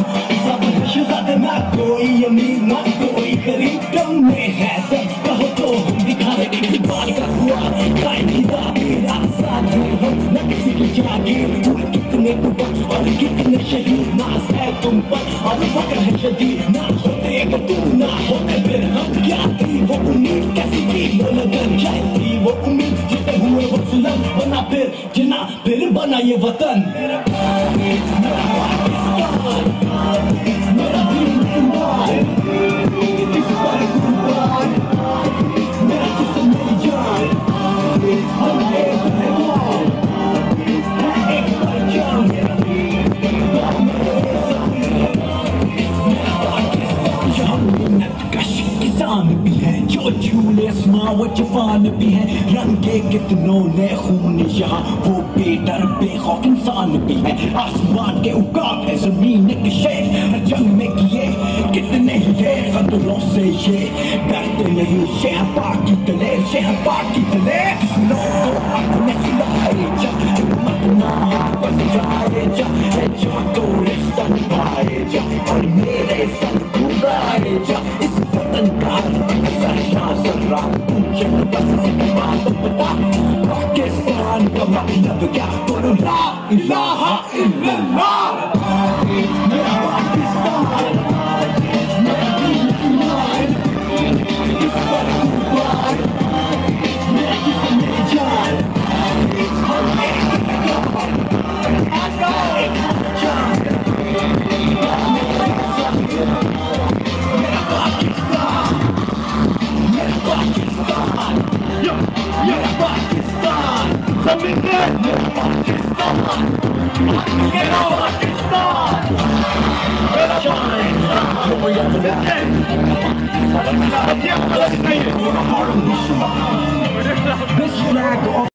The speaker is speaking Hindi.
सब शहजादा ना कोई अमीर ना कोई गरीब कम में है सब कहो तो हम दिखा दे इकबाल का हुआ कायदा मेरा साथ हो न किसी की जागीर कितने कुर्बान और कितने शहीद नाज है तुम पर और फक्र है शदीद ना होते अगर तू ना होते फिर हम क्या थी वो उम्मीद कैसी थी वो लगन क्या थी वो उम्मीद जिससे हुए वो सुलम बना फिर जिना फिर बना ये वतन मेरा पाकिस्तान मेरा दिल कुर्बान इस पर कुर्बान मेरा जिस्म मेरी जान हम एक मेहमान एक पहचान मेरा पाकिस्तान यहाँ मिन्नत कश किसान भी है जो झूले आसमां जवान भी है रंगे कितनों ने खून यहाँ वो बेडर बेखौफ इंसान भी है आसमान के उकाब है जमीन के शेर जंग में किए कितने ही है खतरों से ये डरते नहीं शहर पाकी तले शहर पाकी तले लोगों अपने सिलाए जा हिम्मत ना बस जाए जा जो तो रिश्ता निभाए जा और मेरे संग घुराए जा इस वतन का जरा पूछे बस एक बात बता पाकिस्तान का मतलब क्या बोलो ला इलाहा इल्लल्लाह मेरा पाकिस्तान मेरा दिल कुर्बान इस पर कुर्बान मेरा जिस्म मेरी जान हम एक मेहमान एक पहचान मेरा पाकिस्तान मेरा पाकिस्तान मेरा पाकिस्तान जमीन पे मेरा पाकिस्तान मेरा पाकिस्तान मेरा पाकिस्तान This flag